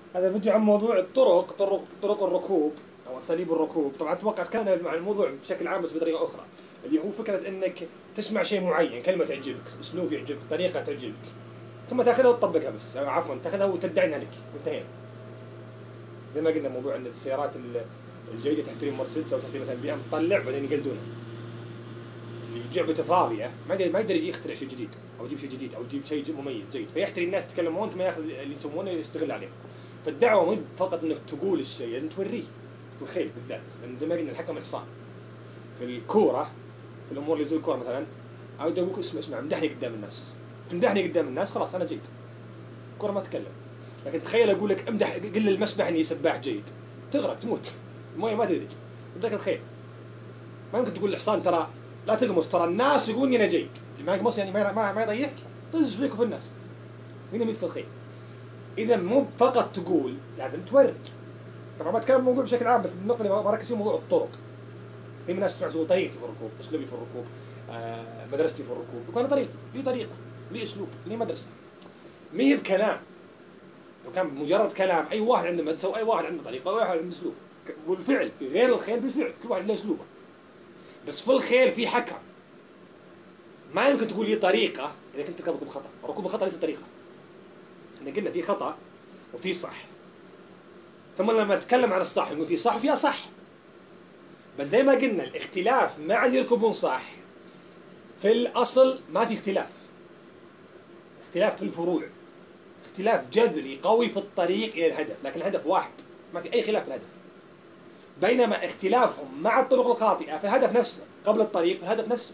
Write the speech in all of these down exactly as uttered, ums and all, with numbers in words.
هذا فيديو عن موضوع الطرق، طرق طرق الركوب او اساليب الركوب. طبعا اتوقع تكلمنا عن الموضوع بشكل عام بس بطريقه اخرى، اللي هو فكره انك تسمع شيء معين، كلمه تعجبك، اسلوب يعجبك، طريقه تعجبك، ثم تاخذها وتطبقها، بس أو عفوا تاخذها وتدعي انها لك وانتهينا. زي ما قلنا موضوع ان السيارات الجيده تحترم مرسيدس او تحترم مثلا بي ام، تطلع بعدين يقلدونها. اللي جعبته فاضيه ما يقدر ما يقدر يجي يخترع شيء جديد او يجيب شيء جديد او يجيب شيء مميز جيد، فيحتري الناس يتكلمون ثم ياخذ اللي يسوونه يستغل عليهم. فالدعوه مو فقط انك تقول الشيء، لازم توريه. في الخيل بالذات، لان زي ما قلنا الحكم الحصان. في الكوره، في الامور اللي زي الكوره مثلا، عاود ابوك اسمع اسمع امدحني قدام الناس، تمدحني قدام الناس خلاص انا جيد. الكوره ما تتكلم. لكن تخيل اقول لك امدح، قل للمسبح اني سباح جيد، تغرق تموت، المويه ما تدرك. بدك الخيل ما يمكن تقول الحصان ترى لا تقمص، ترى الناس يقولون انا جيد. ما يقمص يعني ما ما, ما يضيعك، طز فيك وفي الناس. هنا مثل الخيل. اذا مو فقط تقول، لازم توري. طبعا بتكلم الموضوع بشكل عام، بس النقطه اللي بركز فيها موضوع الطرق. في ناس تسمع تقول طريقتي في الركوب، اسلوبي في الركوب، آه مدرستي في الركوب. يقول انا طريقتي، لي طريقه، لي اسلوب، لي مدرسه. ما هي بكلام. لو كان مجرد كلام، اي واحد عنده مدرسه واي واحد عنده طريقه واي واحد عنده اسلوب. والفعل في غير الخيل بالفعل كل واحد له اسلوبه. بس في الخيل في حكم. ما يمكن تقول لي طريقه اذا كنت تركب ركوب خطا، ركوب الخطا ليس طريقه. احنا قلنا في خطا وفي صح. ثم لما نتكلم عن الصح نقول في صح وفي اصح. بس زي ما قلنا الاختلاف مع اللي يركبون صح في الاصل ما في اختلاف. اختلاف في الفروع. اختلاف جذري قوي في الطريق الى الهدف، لكن الهدف واحد، ما في اي خلاف في الهدف. بينما اختلافهم مع الطرق الخاطئه في الهدف نفسه، قبل الطريق في الهدف نفسه.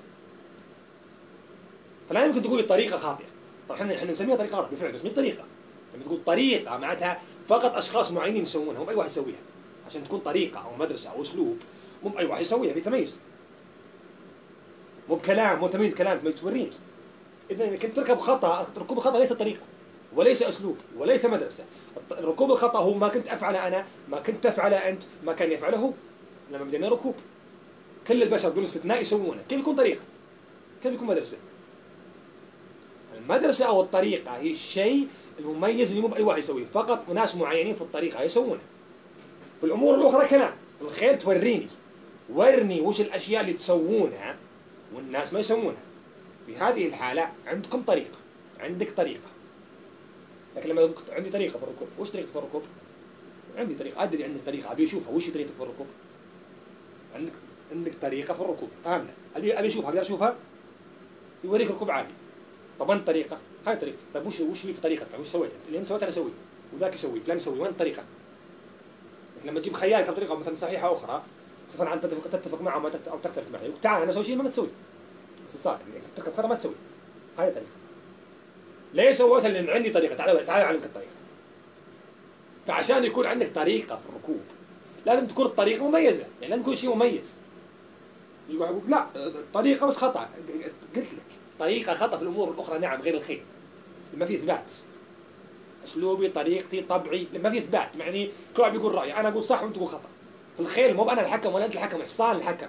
فلا يمكن تقول الطريقه خاطئه. طبعا احنا احنا نسميها طريقه غلط بالفعل، بس مو طريقه. لما تقول طريقه معناتها فقط اشخاص معينين يسوونها، مو اي واحد يسويها. عشان تكون طريقه او مدرسه او اسلوب، مو اي واحد يسويها، بيتميز. مو بكلام، مو تميز كلام تميز توريك. اذا اذا كنت تركب خطا، ركوب الخطا ليس طريقه وليس اسلوب وليس مدرسه. ركوب الخطا هو ما كنت افعله انا، ما كنت تفعله انت، ما كان يفعله هو. لما بدينا ركوب كل البشر بدون استثناء يسوونه، كيف يكون طريقه؟ كيف يكون مدرسه؟ المدرسه او الطريقه هي الشيء المميز اللي مو باي واحد يسويه، فقط ناس معينين في الطريقه يسوونه. في الامور الاخرى كلام. في الخيل توريني، ورني وش الاشياء اللي تسوونها والناس ما يسوونها. في هذه الحاله عندكم طريقه، عندك طريقه. لكن لما قلت عندي طريقه في الركوب، وش طريقه في الركوب؟ عندي طريقه، ادري عندي طريقه، ابي اشوفها، وش طريقتك في الركوب؟ عندك عندك طريقه في الركوب، فهمنا، ابي ابي اشوفها، اقدر اشوفها؟ يوريك ركوب عادي. طب وين الطريقه؟ هاي طريقتك. طيب وش وش اللي في طريقتك؟ وش سويت انت؟ اللي انت سويته انا اسويه، وذاك يسوي، فلان يسوي، وين الطريقه؟ لكن لما تجيب خيالك بطريقه مثلا صحيحه اخرى، صفا عن تتفق تتفق معه او تختلف معه، تعال انا اسوي شيء ما تسوي. باختصار يعني تركب خطا ما تسوي. هاي طريقه. ليه سويتها؟ لان عندي طريقه، تعال تعال اعلمك الطريقه. فعشان يكون عندك طريقه في الركوب لازم تكون الطريقه مميزه، يعني لازم يكون شيء مميز. يجي واحد يقول لا طريقه بس خطا، قلت لك طريقه خطا في الامور الاخرى، نعم غير الخيل ما في اثبات. اسلوبي، طريقتي، طبعي، ما في اثبات، يعني كل واحد بيقول رايه، انا اقول صح وانت تقول خطا. في الخيل مو انا الحكم ولا انت الحكم، حصان الحكم.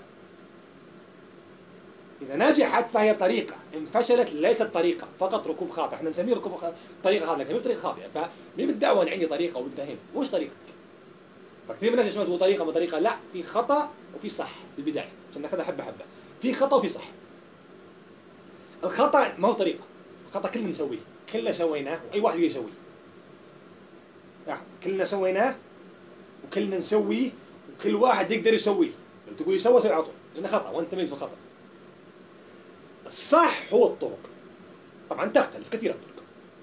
اذا نجحت فهي طريقه، ان فشلت ليست طريقه، فقط ركوب خاطئ. احنا نسميه ركوب خ... طريقه خاطئه، لكن مو طريقه خاطئه. فمي بالدعوه ان عندي طريقه وانتهينا. وش طريقتك؟ فكثير من الناس يسمعوا تقول طريقه وطريقه، لا، في خطا وفي صح في البدايه، عشان ناخذها حبه حبه. في خطا وفي صح. الخطا ما هو طريقه، الخطا كلنا نسويه، كلنا سويناه واي واحد يقدر يسويه. يعني كلنا سويناه وكلنا نسويه وكل واحد يقدر يسويه. لو تقول يسوي سوي على طول، لانه خطا وانت تميز في الخطا. الصح هو الطرق. طبعا تختلف كثيرا الطرق،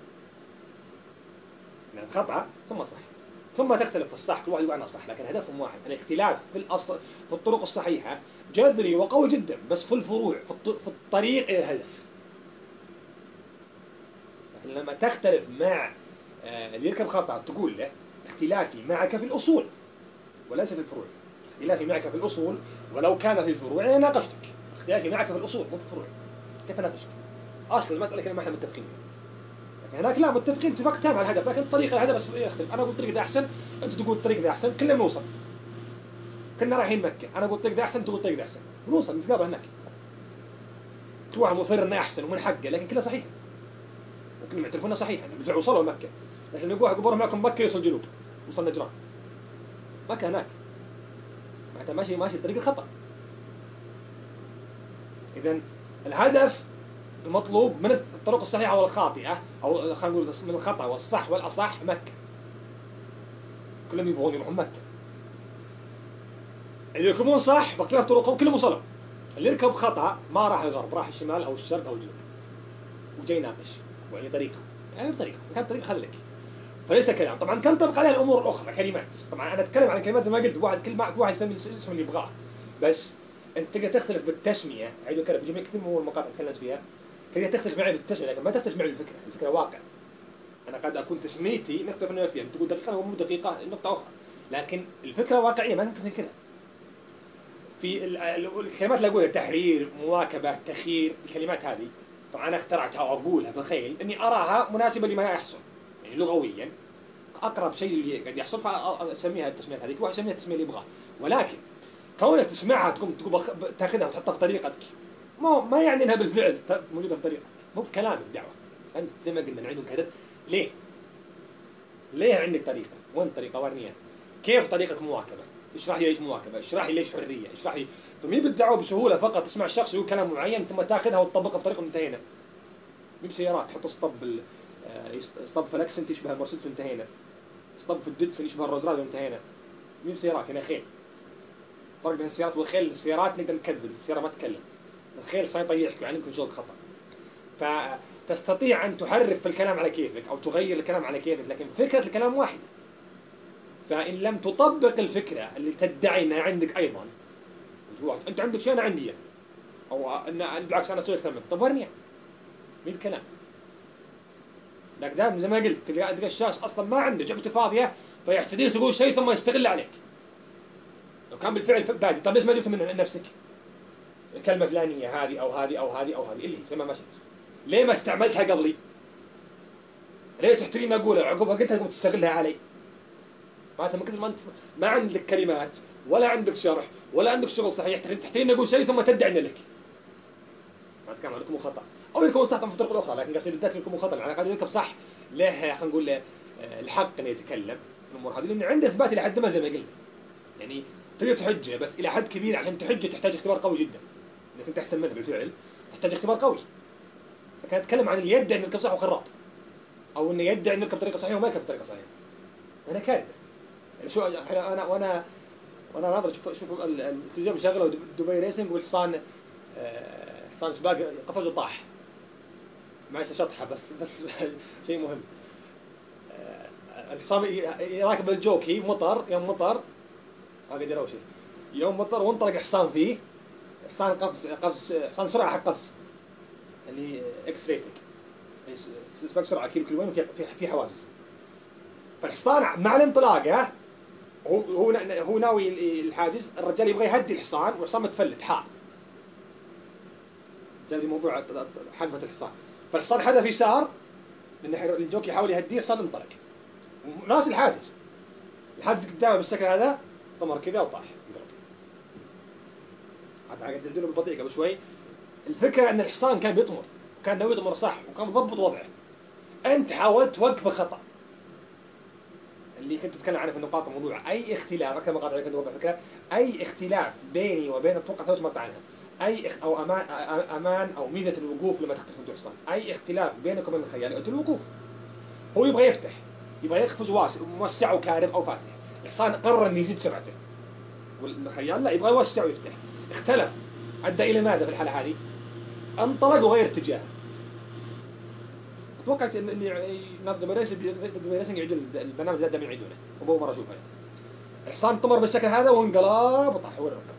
يعني خطأ ثم صح، ثم تختلف في الصح، كل واحد يقول أنا صح، لكن هدفهم واحد. الاختلاف في الأصل في الطرق الصحيحة جذري وقوي جدا، بس في الفروع، في الطريق إلى الهدف. لكن لما تختلف مع اللي يركب خطأ تقول له اختلافي معك في الأصول وليس في الفروع. اختلافي معك في الأصول ولو كان في الفروع أنا ناقشتك. اختلافي معك في الأصول مو في الفروع، كيف اناقشك؟ اصل المساله كلمه ما احنا متفقين. لكن هناك لا، متفقين اتفاق تام على الهدف، لكن الطريقه الهدف بس يختلف. انا اقول الطريق ده احسن، انت تقول الطريق ده احسن، كلنا بنوصل. كنا رايحين مكه، انا اقول الطريق ده احسن، تقول الطريق ده احسن، بنوصل نتقابل هناك. كل واحد مصر انه احسن ومن حقه، لكن كلها صحيح. وكلنا معترفون صحيح، يعني وصلوا مكه. لكن يقول واحد بروح معكم مكه يوصل جنوب، وصل نجران، ما كان هناك، معناتها ماشي ماشي الطريق الخطأ. إذا الهدف المطلوب من الطرق الصحيحة والخاطئة، أو خلينا نقول من الخطأ والصح والأصح مكة. كلهم يبغون يروحون مكة. اللي يركبون صح باختلاف طرقهم كلهم وصلوا. اللي يركب خطأ ما راح الغرب، راح الشمال أو الشرق أو الجنوب. وجاي يناقش وعليه طريقة، يعني بطريقة، كان طريقة خليك. فليس كلام، طبعا تنطبق عليها الأمور الأخرى كلمات. طبعا أنا أتكلم عن كلمات زي ما قلت، واحد كل واحد يسمي الاسم اللي يبغاه. بس أنت تقدر تختلف بالتسمية، عيد وكرر في جميع كثير من المقاطع تكلمت فيها. تقدر تختلف معي بالتسمية لكن ما تختلف معي بالفكرة، الفكرة واقع. أنا قد أكون تسميتي نختلف أنا فيها، أنت تقول دقيقة ومو دقيقة نقطة أخرى. لكن الفكرة واقعية ما يمكن تنكرها. في الكلمات اللي أقولها تحرير، مواكبة، تخيير، الكلمات هذه طبعا أنا اخترعتها وأقولها بالخيل إني أراها مناسبة لما يحصل، يعني لغويا أقرب شيء اللي قاعد يحصل فأسميها التسميات هذيك، واحد يسميها التسمية اللي يبغاه. ولكن كونك تسمعها تقوم تقوم تاخذها وتحطها في طريقتك، ما ما يعني انها بالفعل موجوده في طريقتك، مو في كلام الدعوه. انت زي ما قلنا نعيد ونكرر، ليه؟ ليه عندك طريقه؟ وين الطريقه؟ ورنيها. كيف طريقه مواكبه؟ اشرح لي ليش مواكبه؟ اشرح لي ليش حريه؟ اشرح لي. فمي بالدعوه بسهوله فقط تسمع الشخص يقول كلام معين ثم تاخذها وتطبقها في طريقه وانتهينا. مي بسيارات تحط اسطب اسطب في الاكسنت يشبه المرسيدس وانتهينا. اسطب في الديتسن يشبه الروز رايد وانتهينا. مي بسيارات هنا خيل. فرق بين السيارات والخيل، السيارات نقدر نكذب، السيارة ما تتكلم. الخيل صار يطيحك ويعلمك شغل خطأ. فتستطيع أن تحرف في الكلام على كيفك أو تغير الكلام على كيفك، لكن فكرة الكلام واحدة. فإن لم تطبق الفكرة اللي تدعي أنها عندك أيضا، أنت عندك شيء أنا عندي، أو أن بالعكس أنا أسوي أكثر منك، طب ورني مين الكلام؟ لكن دائما زي ما قلت تلقى الشخص أصلا ما عنده جعبته فاضية فيحتدير تقول شيء ثم يستغل عليك. لو كان بالفعل بادي، طيب ليش ما جبت من نفسك الكلمة الفلانية هذه أو هذه أو هذه أو هذه اللي زي ما ماشي؟ ليه ما استعملتها قبلي؟ ليه تحتريني أقولها عقبها قلتها تقوم تستغلها علي؟ معناتها من كثر ما أنت ما عندك كلمات ولا عندك شرح ولا عندك شغل صحيح، تحتريني أقول شيء ثم تدعي إنه لك. ما أتكلم عن لكم خطأ أو لكم صح في الطرق الأخرى، لكن قصدي بالذات لكم خطأ. يعني قاعد يركب صح له خلينا نقول له الحق إنه يتكلم في الأمور هذه، لأنه عنده إثبات إلى حد ما زي ما قلنا. يعني تقدر تحجه بس إلى حد كبير، عشان تحجه تحتاج اختبار قوي جدا. إذا كنت أحسن منه بالفعل تحتاج اختبار قوي. لكن أتكلم عن اللي يدعي إنه يركب صح وخراط، أو إنه يدعي إنه يركب بطريقة صحيحة وما يركب بطريقة صحيحة. أنا كارثة. يعني شو أنا أنا وأنا وأنا ناظر شوف شوف التلفزيون مشغله دبي ريسنج والحصان حصان سباق قفز وطاح. معي شطحة بس بس شيء مهم. الحصان يراكب الجوكي مطر، يوم مطر ما قدر أوشي، يوم مطر وانطلق حصان فيه، حصان قفز قفز حصان سرعة حق قفز اللي اكس ريسنج، سباق سرعة كيلو كيلوين وفي في حواجز. فالحصان مع الانطلاقة هو هو هو ناوي الحاجز، الرجال يبغى يهدي الحصان والحصان متفلت حار. جاب لي موضوع حذفة الحصان، فالحصان حذف يسار لأن الجوكي يحاول يهديه، الحصان انطلق ناس الحاجز، الحاجز قدامه بالشكل هذا طمر كذا وطاح. هذا قاعد يدلون بالبطيء قبل شوي. الفكرة أن الحصان كان بيطمر، وكان ناوي يطمر صح، وكان مضبط وضعه. أنت حاولت توقفه خطأ. اللي كنت تتكلم عنه في النقاط الموضوع، أي اختلاف أكثر مقاطع كنت أوضح فكرة، أي اختلاف بيني وبين أتوقع ثلاث مقاطع عنها، أي اخ أو أمان أمان أو ميزة الوقوف لما تختلف أنت وحصان، أي اختلاف بينك وبين الخيال أنت الوقوف. هو يبغى يفتح، يبغى يقفز واسع موسع وكارب أو فاتح، الحصان قرر إنه يزيد سرعته، والخيال لا يبغى يوسع ويفتح. اختلف، أدى إلى ماذا في الحالة هذه؟ انطلق وغير اتجاه. توقعت ان اللي ناظر ريسنج يعجل البرنامج ذا دائما يعيدونه، وأول مرة أشوفه. الحصان طمر بالشكل هذا وانقلب وطاح وين ركب.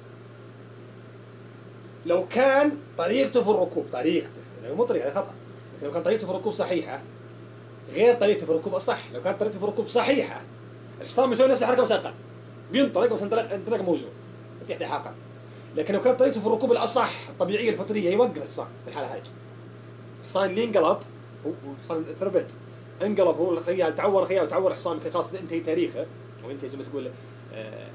لو كان طريقته في الركوب طريقته، يعني مو طريقة خطأ، لكن لو كان طريقته في الركوب صحيحة غير طريقته في الركوب الصح. لو كانت طريقته في الركوب صحيحة الحصان بيسوي نفس الحركة بس أقل، بينطلق بس انطلق انطلق موزون تحت حاقا. لكن لو كانت طريقته في الركوب الأصح الطبيعية الفطرية يوقف الحصان في الحالة هذه. الحصان اللي انقلب هو حصان ثربت، انقلب هو الخيال، تعور الخيال وتعور الحصان، يمكن خلاص انتهي تاريخه او انتهي زي ما تقول آه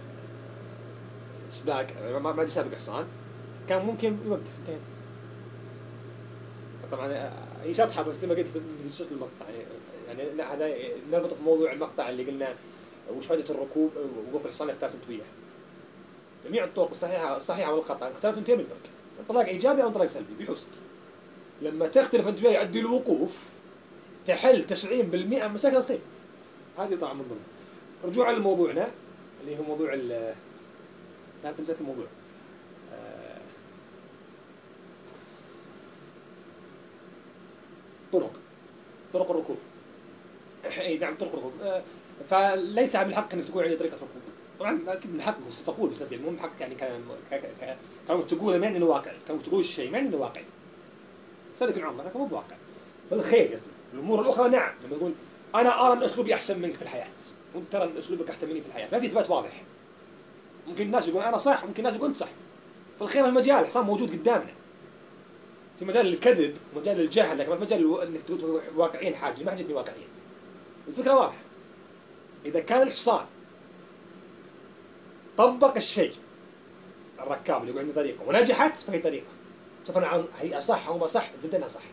سباق، ما ما سابق حصان، كان ممكن يوقف انتهي. طبعا هي شطحه بس زي ما قلت في شوط المقطع، يعني يعني لا هذا نربط في موضوع المقطع اللي قلنا وش فائدة الركوب وقوف الحصان اختلفت انت وياه. جميع الطرق الصحيحة الصحيحة والخطأ اختلفت انت من طريق، انطلاق ايجابي او انطلاق سلبي بحسك. لما تختلف انت وياه يؤدي الوقوف تحل تسعين بالمئة من مشاكل الخيل. هذه طبعا من ضمن. رجوعا لموضوعنا اللي هو موضوع ال لا تنسى الموضوع. آه... طرق طرق الركوب. اي نعم طرق الركوب. آه... فليس من الحق انك تقول عندي طريقة ركوب. طبعا اكيد من حقك تقول بس مو من حقك يعني كان كانوا تقوله ما انه واقعي، كانوا تقول الشيء ما انه واقعي. صدق العمر هذا مو بواقع. في الخير قصدي، في الامور الاخرى نعم، لما يقول انا ارى ان اسلوبي احسن منك في الحياه، وانت ترى ان اسلوبك احسن مني في الحياه، ما في اثبات واضح. ممكن الناس يقولون انا صح، ممكن الناس يقولون انت صح. في الخير المجال الحصان موجود قدامنا. في مجال الكذب، مجال الجهل، لكن ما في مجال انك تقول واقعيين حاجه، ما حاجتني واقعيين. الفكره واضحه. اذا كان الحصان طبق الشيء الركاب اللي يقول عنده طريقه ونجحت فهي طريقه. سواء هي اصح او ما صح زد انها صح.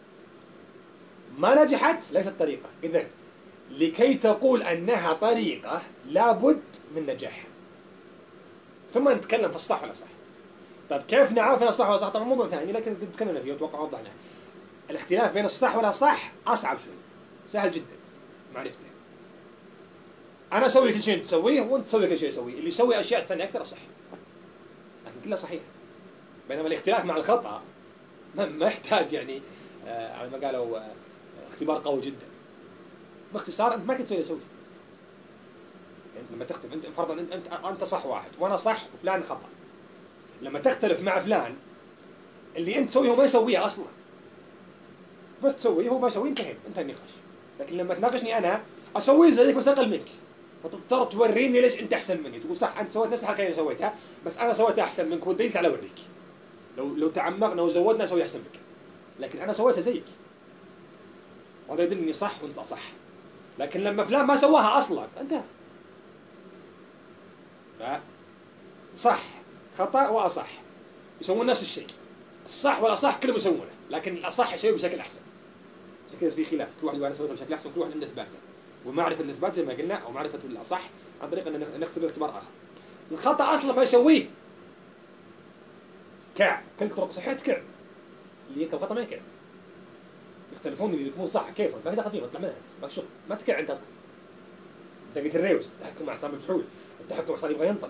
ما نجحت ليست طريقه، اذا لكي تقول انها طريقه لابد من نجاحها. ثم نتكلم في الصح ولا صح. طيب كيف نعرف انها صح ولا صح؟ طبعا موضوع ثاني لكن تكلمنا فيه واتوقع وضحنا. الاختلاف بين الصح ولا صح اصعب شوي. سهل جدا معرفته. انا اسوي كل شيء تسويه وانت تسوي كل شيء اسويه، اللي يسوي اشياء ثانيه اكثر صح. لكن كلها صحيحه. بينما الاختلاف مع الخطأ ما يحتاج يعني آه على ما قالوا آه اختبار قوي جدا. باختصار انت ما كنت تسوي تسوي. يعني لما تختلف انت فرضا انت انت انت صح واحد وانا صح وفلان خطأ. لما تختلف مع فلان اللي انت تسويه هو ما يسويه اصلا. بس تسويه هو ما يسويه انتهينا انتهى النقاش. لكن لما تناقشني انا اسويه زيك بس اقل منك. فتضطر توريني ليش انت احسن مني، تقول صح انت سويت نفس الحركه اللي سويتها بس انا سويتها احسن منك ودليل تعال اوريك. لو لو تعمقنا وزودنا اسوي احسن منك. لكن انا سويتها زيك. وهذا يدل اني صح وانت صح. لكن لما فلان ما سواها اصلا انتهى. ف صح خطأ واصح يسوون نفس الشيء. الصح والاصح كلهم يسوونه، لكن الاصح يسوي بشكل احسن. عشان كذا في خلاف، كل واحد يقول انا سويته بشكل احسن، كل واحد عنده اثباته. ومعرفه الاثبات زي ما قلنا او معرفه الاصح عن طريق ان نختبر اختبار اخر. الخطأ اصلا ما يسويه. كع كل طرق صحيح كع اللي يركب خطأ ما يكع. يختلفون اللي يكونون صح كيف ما دخل فيهم اطلع منها انت ما شغل ما تكع انت اصلا. دقيقة الريوس التحكم مع حصان مفعول، التحكم مع حصان يبغى ينطلق.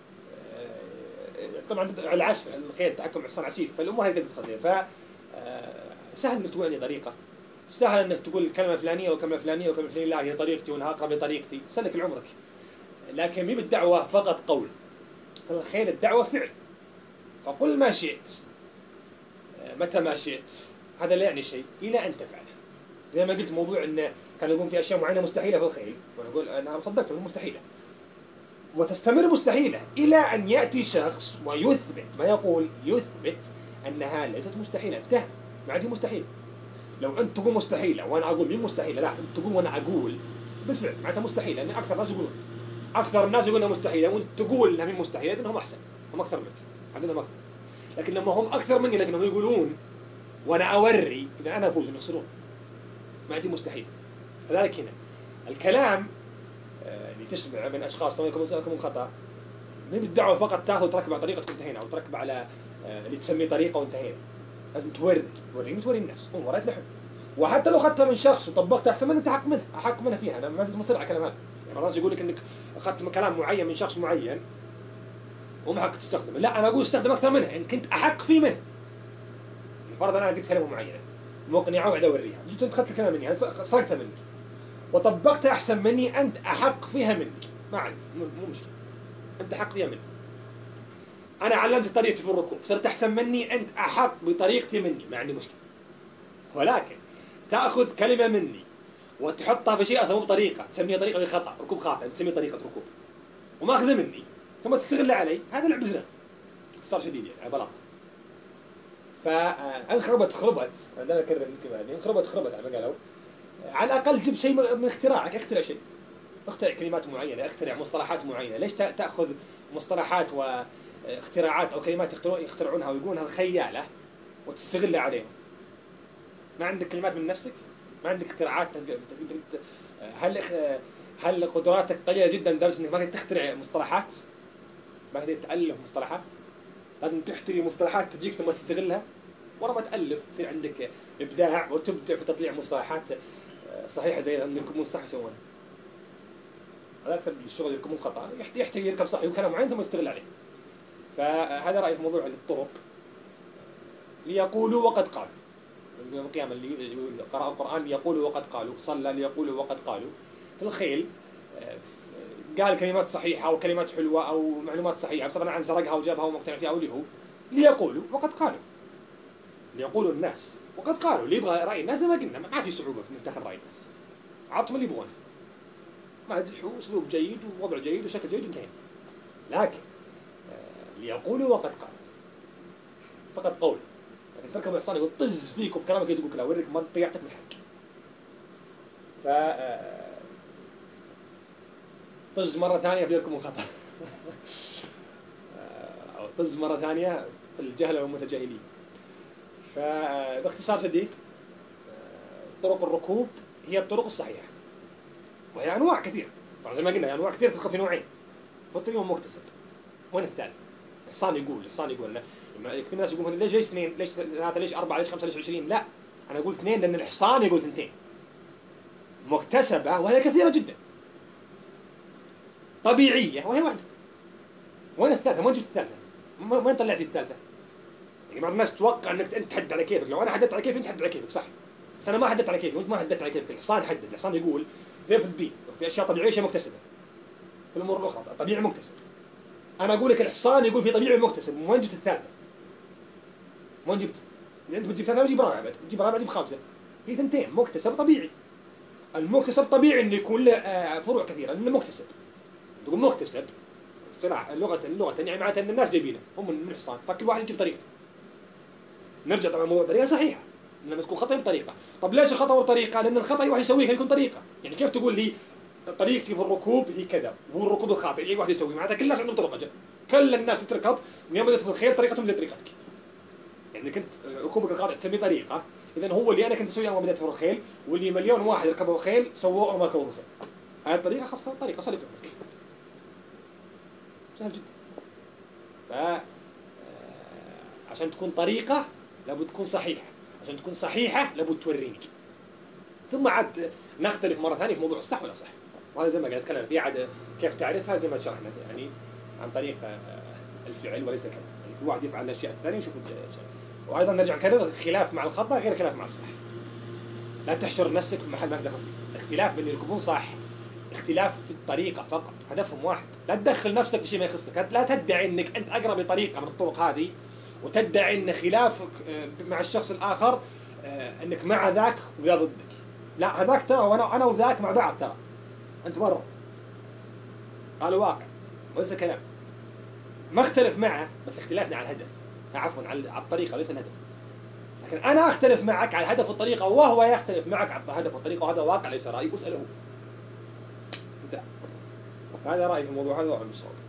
طبعا العسف الخيل التحكم مع حصان عسيف، فالامور هذه تدخل فيها. ف سهل انك تقول اني طريقه، سهل انك تقول كلمه فلانيه وكلمه فلانيه وكلمه فلانيه لا هي طريقتي وانا اقرب لطريقتي، سلك لعمرك. لكن مي بالدعوه فقط قول. فالخيل الدعوه فعل. فقل ما شئت متى ما شئت، هذا لا يعني شيء الى ان تفعله. زي ما قلت موضوع انه كان يقول في اشياء معينه مستحيله في الخيل، وانا اقول انا صدقت انه مستحيله. وتستمر مستحيله الى ان ياتي شخص ويثبت، ما يقول يثبت انها ليست مستحيله، انتهى، ما عاد هي مستحيله. لو انت تقول مستحيله وانا اقول مين مستحيله، لا انت تقول وانا اقول بالفعل معناتها مستحيله، لان اكثر الناس يقولون اكثر الناس يقولون انها مستحيله وانت تقول انها مين مستحيله، اذا هم احسن، هم اكثر منك، عندهم اكثر. لكن لما هم اكثر مني لكنهم يقولون وانا اوري، اذا انا افوز يخسرون. ما عاد هي مستحيله. لذلك هنا الكلام اللي تسمع من اشخاص سواء يكون خطا، مو بالدعوه فقط تاخذ وتركب على طريقتك وانتهينا، او تركب على اللي تسميه طريقه وانتهينا. لازم توري توريني توري الناس، قوم وريت لحم. وحتى لو اخذتها من شخص وطبقتها احسن منه انت حق منها، احق منها فيها، انا ما زلت مصر على الكلام هذا. يعني الناس يقول لك انك اخذت كلام معين من شخص معين وما حق تستخدمه، لا انا اقول استخدم اكثر منها ان كنت احق فيه منه. فرضا انا قلت كلمه معينه مقنعه وقاعد اوريها، جيت انت اخذت الكلمه مني سرقتها منك وطبقتها احسن مني، انت احق فيها منك، ما عندي مو مشكله، انت احق فيها مني. انا علمتك طريقتي في الركوب صرت احسن مني، انت احق بطريقتي مني، ما عندي مشكله. ولكن تاخذ كلمه مني وتحطها بشيء اصلا مو بطريقه، تسميها طريقه خطا، ركوب خاطئ، انت تسميها طريقه ركوب وماخذه مني ثم تستغل علي، هذا لعب زنا صار شديد يعني على بلاطه. فانخربت خربت، انا اكرر يمكن انخربت خربت على ما قالوا. على الاقل جيب شيء من اختراعك، اخترع شيء، اخترع كلمات معينه، اخترع مصطلحات معينه. ليش تاخذ مصطلحات واختراعات او كلمات يخترعونها ويقولونها الخياله وتستغلها عليهم؟ ما عندك كلمات من نفسك؟ ما عندك اختراعات. هل هل قدراتك قليله جدا لدرجه انك ما تقدر تخترع مصطلحات؟ ما تقدر تالف مصطلحات؟ لازم تحتري مصطلحات تجيك ثم تستغلها، ورا ما تالف تصير عندك ابداع وتبدع في تطليع مصطلحات صحيحه زي اللي يكونون صح يسوونها. هذا اكثر الشغل يكون خطا، يحتاج يركب صح وكلام معين ثم يستغل عليه. فهذا رايي في موضوع الطرق. ليقولوا وقد قالوا، يوم القيامه اللي قرأوا القرآن ليقولوا وقد قالوا، صلى ليقولوا وقد قالوا. في الخيل قال كلمات صحيحه او كلمات حلوه او معلومات صحيحه، طبعا عن سرقها وجابها ومقتنع فيها او اللي هو ليقولوا وقد قالوا. ليقولوا الناس وقد قالوا، اللي يبغى راي الناس زي ما قلنا ما في صعوبه في انك تاخذ راي الناس، عطهم اللي يبغونه، مدح واسلوب جيد ووضع جيد وشكل جيد انتهينا. لكن ليقولوا وقد قالوا فقط قول، لكن تركب الحصان يقول طز فيك وفي كلامك يقول كذا اوريك ما طيحتك من حق. ف طز مره ثانيه بيركبوا خطا. او طز مره ثانيه في الجهله والمتجاهلين. فباختصار شديد طرق الركوب هي الطرق الصحيحه، وهي انواع كثيره. طبعا زي ما قلنا انواع كثيره تدخل في نوعين، فطري ومكتسب. وين الثالث؟ الحصان يقول الحصان يقول لنا كثير من الناس يقولون ليش ليش اثنين؟ ليش ثلاثه؟ ليش اربعه؟ ليش خمسه؟ ليش عشرين؟ لا، انا اقول اثنين لان الحصان يقول ثنتين. مكتسبه وهي كثيره جدا. طبيعيه وهي واحده. وين الثالثه؟ ما جبت الثالثه؟ وين طلعتي الثالثه؟ يعني بعض الناس تتوقع انك انت تحدد على كيفك، لو انا حددت على كيفي انت حدد على كيفك صح. بس انا ما حددت على كيفي وانت ما حددت على كيفك، الحصان حدد، الحصان يقول زي في الدين، في اشياء طبيعيه شيء مكتسبه. في الامور الاخرى طبيعي مكتسب. انا اقول لك الحصان يقول في طبيعي مكتسب، وين جبت الثالثه؟ وين جبت؟ اذا انت بتجيب ثلاثه بتجيب رابعه بعد، بتجيب رابعه بتجيب خامسه. في ثنتين مكتسب طبيعي. المكتسب طبيعي انه يكون له فروع كثيره، لانه مكتسب. تقول مكتسب صراحه اللغه اللغه يعني معناتها ان الناس جايبينه هم من الحصان، فكل واحد يجيب طريقته. نرجع طبعا موضوع طريقه صحيحه، لما تكون خطا بطريقه. طب ليش الخطا والطريقه؟ لان الخطا واحد يسويه يكون طريقه. يعني كيف تقول لي طريقتي في الركوب هي كذا، وهو الركوب الخاطئ اي واحد يسويه، معناتها كل الناس عندهم طرق اجل. كل الناس تركب ويوم بدات في الخيل طريقتهم زي طريقتك. يعني كنت ركوبك الخاطئ تسميه طريقه، اذا هو اللي انا كنت اسويه يوم بدات في الخيل، واللي مليون واحد ركبوا خيل سووه وما ركبوا خيل. هذه الطريقه خاصه طريقه صليت لك. سهل جدا. ف عشان تكون طريقه لابد تكون صحيحه، عشان تكون صحيحه لابد توريني. ثم عاد نختلف مره ثانيه في موضوع الصح ولا صح. وهذا زي ما قاعد اتكلم فيه عاد كيف تعرفها زي ما شرحنا، يعني عن طريق الفعل وليس كلام. يعني كل واحد يفعل الاشياء الثانيه ويشوف الشيء. وايضا نرجع نكرر خلاف مع الخطا غير خلاف مع الصح. لا تحشر نفسك في محل ما دخل فيه. اختلاف بين اللي يركبون صح اختلاف في الطريقه فقط، هدفهم واحد. لا تدخل نفسك في شيء ما يخصك، لا تدعي انك انت اقرب لطريقه من الطرق هذه وتدعي ان خلافك مع الشخص الاخر انك مع ذاك وذا ضدك. لا، هذاك ترى وانا انا وذاك مع بعض، ترى انت برا. هذا واقع وليس كلام. ما اختلف معه بس اختلافنا على الهدف، عفوا على الطريقه ليس الهدف. لكن انا اختلف معك على الهدف والطريقه وهو يختلف معك على الهدف والطريقه، وهذا واقع ليس رايي، اساله. انتهى. هذا رايي في الموضوع هذا وعلى الصواب.